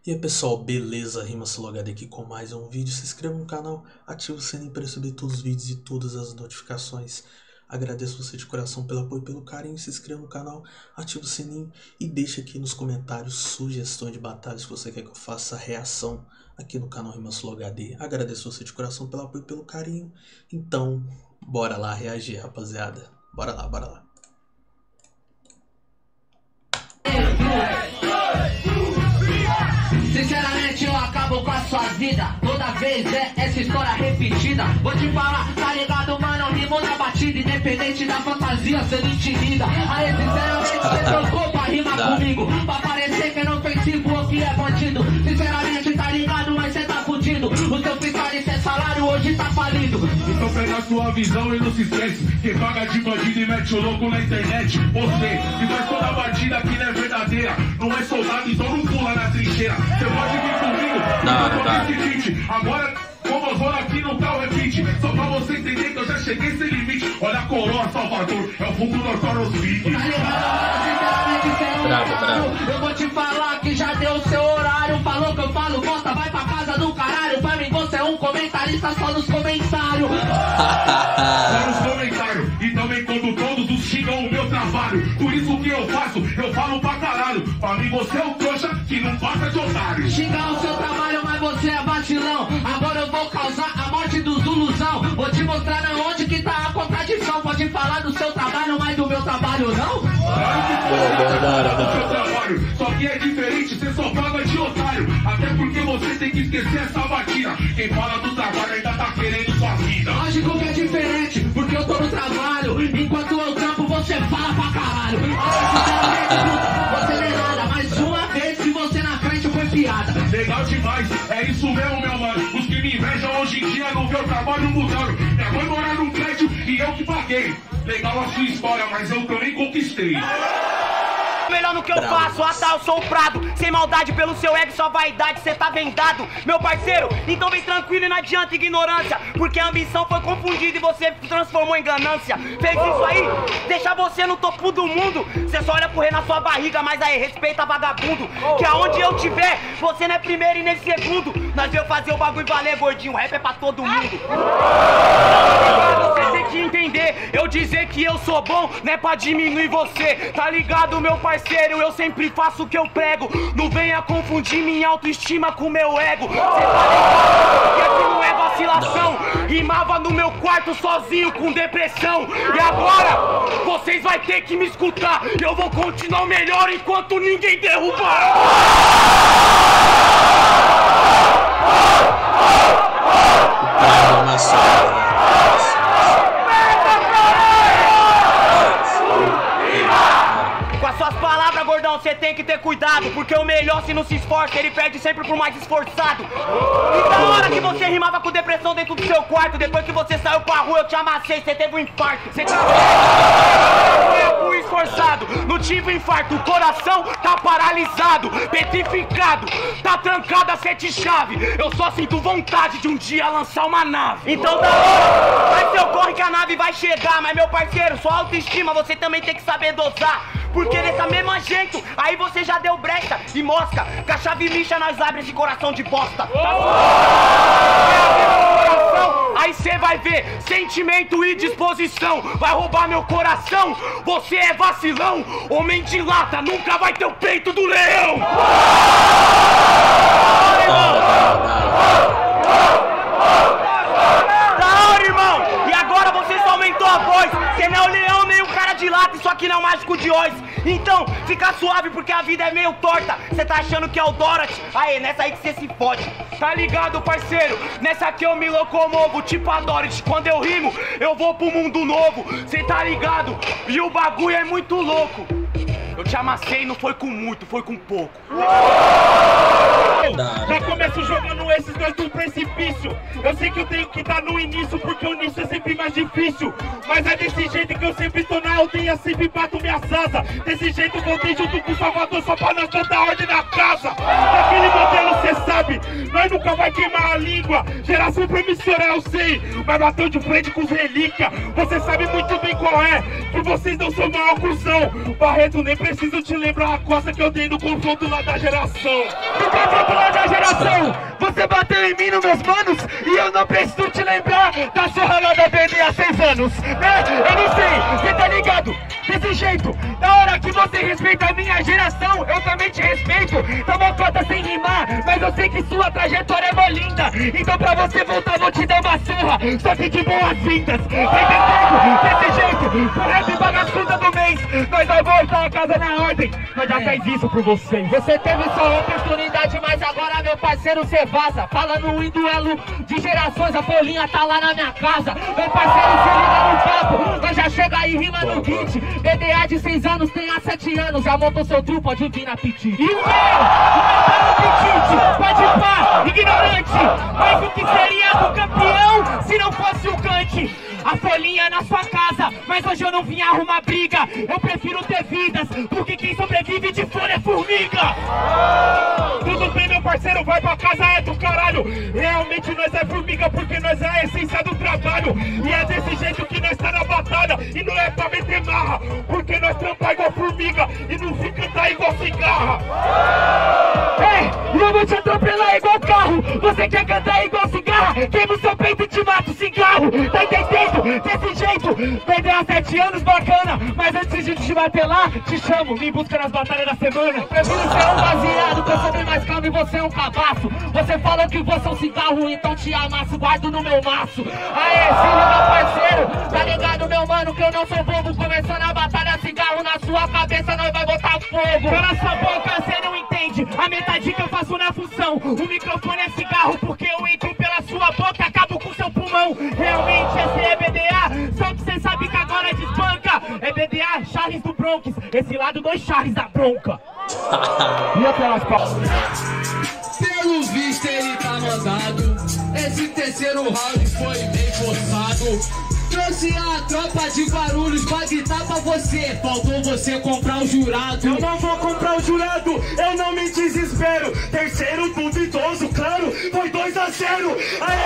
E aí pessoal, beleza? RimaSoloHD aqui com mais um vídeo. Se inscreva no canal, ative o sininho para receber todos os vídeos e todas as notificações. Agradeço você de coração pelo apoio e pelo carinho. Se inscreva no canal, ative o sininho e deixe aqui nos comentários sugestões de batalhas que você quer que eu faça reação aqui no canal RimaSoloHD. Agradeço você de coração pelo apoio e pelo carinho. Então, bora lá reagir, rapaziada. Bora lá, bora lá. Sinceramente eu acabo com a sua vida. Toda vez é essa história repetida. Vou te falar, tá ligado, mano? Rimo na batida, independente da fantasia, você não intimida. Aí sinceramente você trocou pra rimar comigo, pra parecer que é inofensivo ou que é bandido. Sinceramente tá ligado, mas cê tá fudido. O seu freestyle sem salário hoje tá falido. Então pega a sua visão e não se esquece. Quem paga de bandido e mete o louco na internet, você que faz toda a batida que não é verdadeira. Não é soldado, então não pula na trincheira. Você pode vir comigo, seguinte. Agora, como eu vou aqui no tal repeat, só pra você entender que eu já cheguei sem limite. Olha a coroa, Salvador, é o fundo do Toros Big. Tá ligado, sinceramente cê é um bravo. Eu vou te falar que já deu o seu horário. Falou que eu falo bosta, vai pra casa do caralho. Pra mim você é um comentarista só nos comentários. Só nos comentários. E também quando todos os xingam o meu trabalho. Por isso que eu faço, eu falo pra caralho. Pra mim você é um trouxa que não passa de otário. Xingar o seu trabalho, mas você é vacilão. Agora eu vou causar a morte do Zuluzão. Vou te mostrar onde que tá a contradição. Pode falar do seu trabalho, mas do meu trabalho não? Claro que pode falar do seu trabalho. Só que é diferente, você só paga de otário. Até porque você tem que esquecer essa batida. Quem fala do trabalho ainda tá querendo sua vida. Lógico que é diferente, porque eu tô no trabalho. Enquanto eu trampo, você fala pra caralho. Você não é nada, mas uma vez que você na frente foi piada. Legal demais, é isso mesmo, meu mano. Os que me invejam hoje em dia no meu trabalho mudaram. Minha mãe mora num prédio e eu que paguei. Legal a sua história, mas eu também conquistei. Melhor no que eu faço, eu sou o Prado. Sem maldade pelo seu ego, sua vaidade, cê tá vendado, meu parceiro. Então vem tranquilo e não adianta ignorância, porque a ambição foi confundida e você transformou em ganância. Fez isso aí, deixa você no topo do mundo. Cê só olha pro rei na sua barriga, mas aí respeita vagabundo. Que aonde eu tiver, você não é primeiro e nem segundo. Nós veio fazer o bagulho valer, gordinho, o rap é pra todo mundo. Você tem que entender, eu dizer que eu sou bom não é pra diminuir você. Tá ligado, meu parceiro, eu sempre faço o que eu prego. Não venha confundir minha autoestima com meu ego. Cê tá ligado que aqui não é vacilação. Rimava no meu quarto sozinho com depressão. E agora, vocês vai ter que me escutar. Eu vou continuar o melhor enquanto ninguém derrubar. Você tem que ter cuidado, porque o melhor se não se esforça, ele perde sempre pro mais esforçado. E da hora que você rimava com depressão dentro do seu quarto, depois que você saiu pra rua eu te amassei, você teve um infarto. Você fui esforçado, não tive infarto, o coração tá paralisado, petrificado, tá trancado a 7 chaves. Eu só sinto vontade de um dia lançar uma nave. Então da hora, vai seu corre que a nave vai chegar. Mas meu parceiro, sua autoestima você também tem que saber dosar. Porque dessa mesma jeito, aí você já deu brecha e mosca. Com a chave lixa nós abre esse coração de bosta. Aí cê vai ver sentimento e disposição. Vai roubar meu coração, você é vacilão. Homem de lata nunca vai ter o peito do leão. Da hora, irmão. E agora você só aumentou a voz. Cê não é o leão nem o cara de lata, isso aqui não é o mágico de Oz. Então, fica suave porque a vida é meio torta. Cê tá achando que é o Dorothy? Aê, nessa aí que cê se fode. Tá ligado, parceiro? Nessa aqui eu me locomovo, tipo a Dorothy. Quando eu rimo, eu vou pro mundo novo. Cê tá ligado? E o bagulho é muito louco. Eu te amassei, não foi com muito, foi com pouco. Já começo jogando esses dois do precipício. Eu sei que eu tenho que dar no início, porque o início é sempre mais difícil. Mas é desse jeito que eu sempre tô na aldeia, sempre bato minhas asas. Desse jeito voltei junto com o Salvador, só pra nós botar ordem na casa. Daquele modelo cê sabe, nós nós nunca vai queimar a língua. Geração promissora, eu sei, mas bateu de frente com os relíquia. Você sabe muito bem qual é, que vocês não são maior cuzão. Barreto, nem preciso te lembrar a costa que eu dei no confronto lá da geração. No confronto lá da geração, você bateu em mim nos meus manos, e eu não preciso te lembrar da surra lá da BD há 6 anos, né? Eu não sei, você tá ligado? Desse jeito, na hora que você respeita a minha geração, eu também te respeito. Toma conta sem rimar, mas eu sei que sua trajetória é mó linda. Então pra você voltar vou te dar uma surra, só que de boas-vindas. Tá entendendo? Desse jeito, pro rap vagabunda do mês, nós vai voltar a casa na ordem. Nós já faz isso por vocês. Você teve sua oportunidade, mas agora meu parceiro cê vaza. Falando em duelo de gerações, a Folhinha tá lá na minha casa. Meu parceiro se liga no papo, nós já chega aí rima no beat. BDA de 6 anos tem há 7 anos, já montou seu trio, pode vir na piti. E o meu tá no pitite, pode pá, ignorante. Mas o que seria do campeão se não fosse o Kant? A Folhinha na sua casa, mas hoje eu não vim arrumar briga. Eu prefiro ter vidas, porque quem sobrevive de fora é formiga. Tudo bem, meu parceiro, vai pra casa, é do caralho. Realmente nós é formiga, porque nós é a essência do trabalho. E é desse jeito que nós tá na batalha, e não é pra meter marra, porque nós trampar igual formiga e não se cantar igual cigarra. É, eu vou te atropelar igual carro. Você quer cantar igual cigarra? Queima o seu peito e te mata o cigarro. Tá entendendo? Desse jeito, perder há 7 anos, bacana. Mas antes de te bater lá, te chamo, me busca nas batalhas da semana. Eu prefiro ser um baseado, que eu sou bem mais calmo e você é um cabaço. Você falou que você é um cigarro, então te amasso, guardo no meu maço. Aê, sim, meu parceiro, tá ligado, meu mano, que eu não sou bobo. Começando a batalha, cigarro na sua cabeça, nós vai botar fogo. Cala sua boca, cê não entende a metade que eu faço na função. O microfone é cigarro, porque eu entro pela sua boca, acabo com seu pulmão. Realmente esse é BDA, só que cê sabe que agora desbanca. É BDA, Charles do Bronx, esse lado 2 Charles da bronca. E aquelas palmas. Pelo visto ele tá mandado. Esse terceiro round foi bem forçado. Trouxe a tropa de Guarulhos pra gritar pra você. Faltou você comprar o jurado. Eu não vou comprar o jurado, eu não me desespero. Terceiro duvidoso, claro, foi 2 a 0. Aí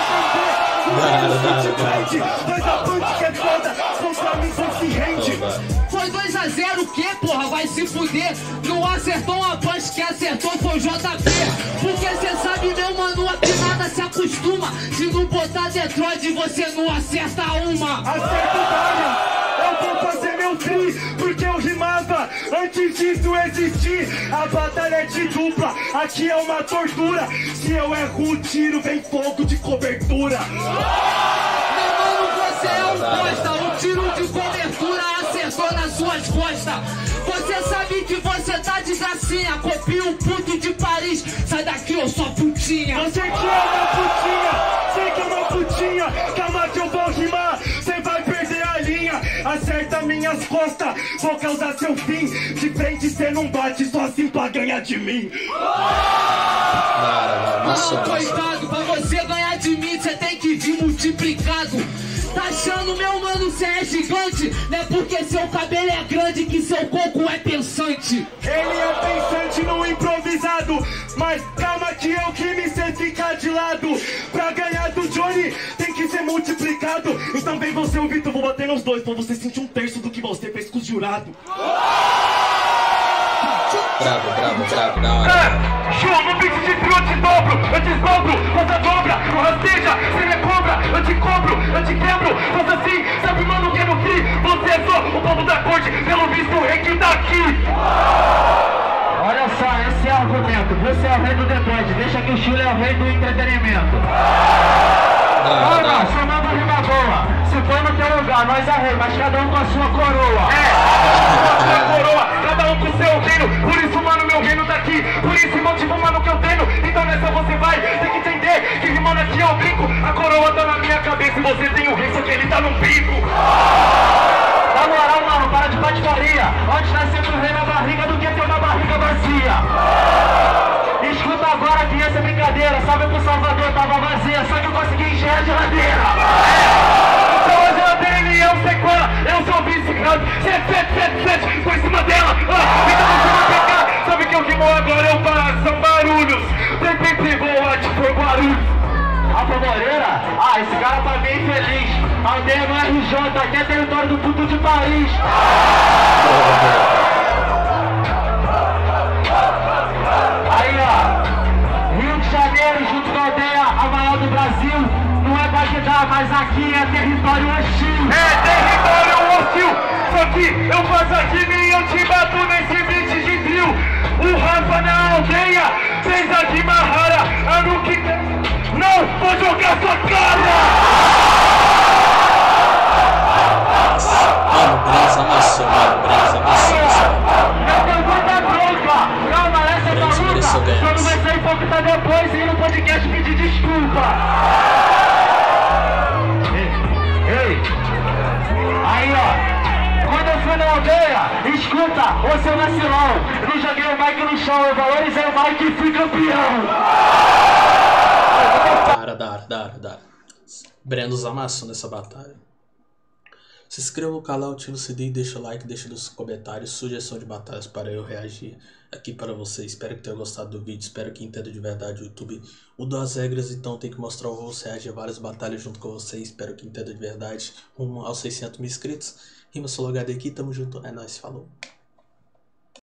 você vai saber. Dois a punch que é foda, contra mim só se rende. Foi 2 a 0 o que, porra? Vai se fuder. Não acertou uma punch, que acertou foi o JP. Porque cê sabe, meu mano, aqui nada se acostuma. Se não botar Detroit, você não acerta uma. Acerto Darian, eu vou fazer meu free, porque eu rimava antes disso existir. A batalha é de dupla, aqui é uma tortura. Se eu erro o tiro, vem fogo de cobertura. Meu mano, você é um bosta. Um tiro de cobertura acertou nas suas costas. Você sabe que você tá de gracinha. Copia um puto de Paris. Sai daqui, eu sou putinha. Você que é uma putinha, sei que é uma putinha. Calma que eu vou rimar, cê vai perder a linha. Acerta minhas costas, vou causar seu fim. De frente cê não bate, só assim pra ganhar de mim. Não, coitado, pra você ganhar de mim, cê tem que vir multiplicado. Tá achando, meu mano, cê é gigante? Não é porque seu cabelo é grande que seu coco é pensante. Ele é pensante no improvisado, mas calma que eu crime cê ficar de lado. Pra ganhar do Johnny tem que ser multiplicado. Então vem você, o Vitor, vou bater nos dois pra você sentir 1/3 do que você fez com os jurados. Bravo, da hora. Show no beat de trio, eu te dobro, eu desdobro, você dobra, ou rasteja, você me cobra, eu te cobro, eu te quebro, faça assim, sabe mano que é no free, você é só o povo da corte, pelo visto o rei que tá aqui. Olha só, esse é o argumento, você é o rei do Detroit, deixa que o Chile é o rei do entretenimento. Olha, chamando rima boa, se for no teu lugar, nós é rei, mas cada um com a sua coroa. Cada um com seu reino, por isso mano meu reino tá aqui, por isso motivo mano que eu tenho, então nessa você vai ter que entender que rimando aqui eu brinco, a coroa tá na minha cabeça e você tem o rei, só que ele tá no bico. Na moral mano, para de patifaria, onde tá sempre o rei na barriga do que ter uma barriga vazia. Escuta agora que essa é brincadeira, sabe que o Salvador tava vazia, só que eu consegui encher a geladeira. Então a geladeira ele é o sequela, eu sou o vice-grande, sete, por cima dela. Então você vai pegar, sabe que eu rimo agora, eu faço barulhos, sempre voa de Ah, esse cara tá bem feliz. Aldeia no RJ, aqui é território do puto de Paris. Aí, ó. Rio de Janeiro, junto com a aldeia, a maior do Brasil. Não é Bagdá, mas aqui é território hostil. É território hostil. Só que eu faço aqui e eu te bato nesse beat de drill. O Rafa na aldeia fez aqui Mahara. Ano que não vou jogar sua cara. Mano, Brasa amassou, mano. Brasa amassou. Minha pergunta é pronta. Calma, essa é a luta. Quando vai sair foco depois e no podcast pedir desculpa. Ei. Aí, ó. Quando eu fui na aldeia, escuta, ô seu vacilão, eu não joguei o Mike no chão, eu valorizei o Mike e fui campeão. Dara. Brenos amassou nessa batalha. Se inscreva no canal, ative o sininho, deixa o like, deixa nos comentários sugestão de batalhas para eu reagir aqui para você. Espero que tenha gostado do vídeo, espero que entenda de verdade. O YouTube mudou as regras, então tem que mostrar o rosto, reagir a várias batalhas junto com vocês. Espero que entenda de verdade. Rumo aos 600 mil inscritos. RimaSoloHD aqui, tamo junto, é nóis, falou.